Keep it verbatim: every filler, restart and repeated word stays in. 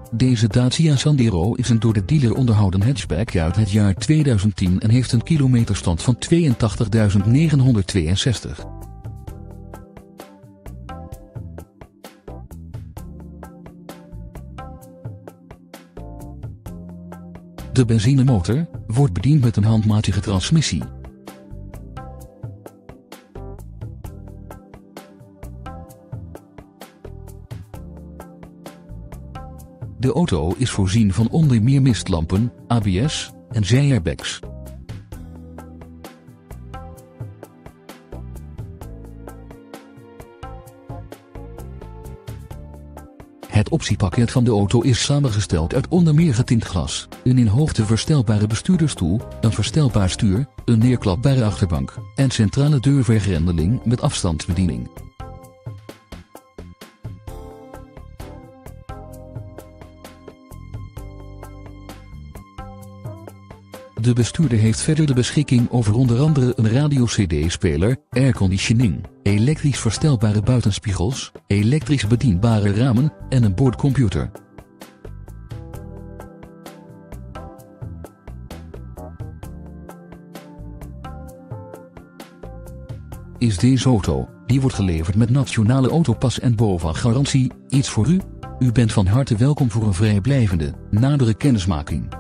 Deze Dacia Sandero is een door de dealer onderhouden hatchback uit het jaar tweeduizend tien en heeft een kilometerstand van tweeëntachtigduizend negenhonderdtweeënzestig. De benzinemotor wordt bediend met een handmatige transmissie. De auto is voorzien van onder meer mistlampen, A B S en zijairbags. Het optiepakket van de auto is samengesteld uit onder meer getint glas, een in hoogte verstelbare bestuurdersstoel, een verstelbaar stuur, een neerklapbare achterbank en centrale deurvergrendeling met afstandsbediening. De bestuurder heeft verder de beschikking over onder andere een radio-C D-speler, airconditioning, elektrisch verstelbare buitenspiegels, elektrisch bedienbare ramen en een boordcomputer. Is deze auto, die wordt geleverd met nationale autopas en B O V A-garantie, iets voor u? U bent van harte welkom voor een vrijblijvende, nadere kennismaking.